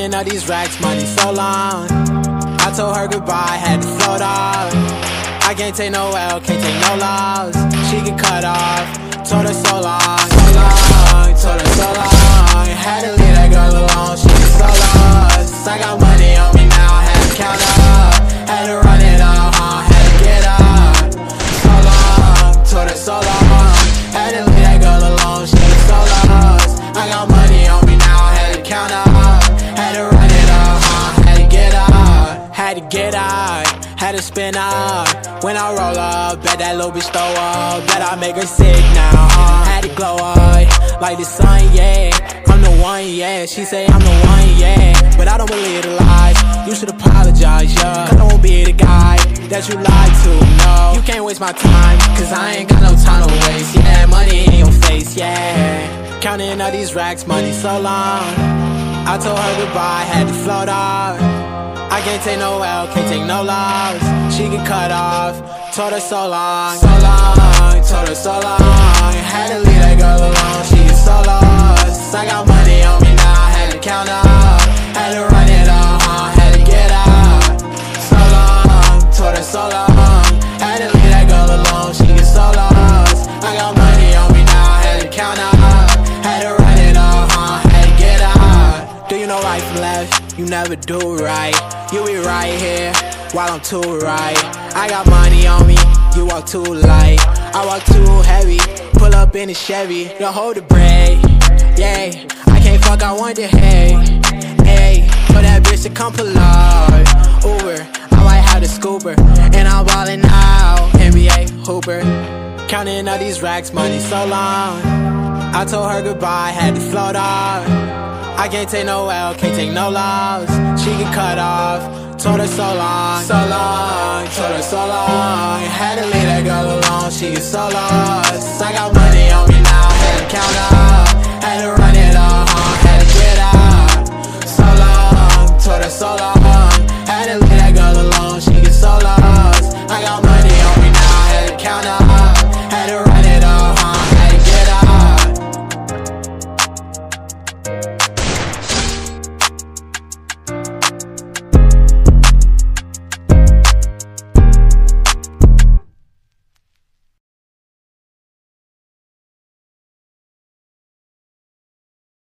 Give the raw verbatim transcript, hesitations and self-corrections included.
Counting all these racks, money so long. I told her goodbye, had to float off. I can't take no L, can't take no loss. She get cut off, told her so long, so long, told her so long. Had to leave that girl alone, she was so lost. I got money on me now, had to count up. Had to run it up, huh, had to get up. So long, told her so long. Had to leave that girl alone, she was so lost. I got money on me now, had to count up. Had to run it up, huh, had to get up. Had to get out, had to spin up. When I roll up, bet that little bitch throw up. Bet I make her sick now, uh, had to glow up like the sun, yeah. I'm the one, yeah, she say I'm the one, yeah. But I don't believe the lies, you should apologize, yeah. Cause I won't be the guy that you lied to, no. You can't waste my time, cause I ain't got no time to waste. Yeah, money in your face, yeah. Counting all these racks, money so long. I told her goodbye, had to float off. I can't take no L, can't take no loss. She get cut off, told her so long, so long, told her so long. Had to leave that girl alone, she is so lost. I got money on me now, had to count up. Had to run it up, huh, had to get out. So long, told her so long. Had to leave that girl alone, she is so lost. I got money on me now, had to count up. Had to run it up, huh, had to get out. Do you know right from left? You never do right. You be right here while I'm too right. I got money on me, you walk too light. I walk too heavy, pull up in a Chevy. You hold the brake, yeah. I can't fuck, I want the hay, hey. For that bitch to come pull up, Uber, I might have the scooper. And I'm ballin' out, N B A hooper. Counting all these racks, money so long. I told her goodbye, had to float off. I can't take no L, can't take no loss. She get cut off, told her so long, so long, told her so long. Had to leave that girl alone, she is so lost. I got money on me now, had to count up. Had to run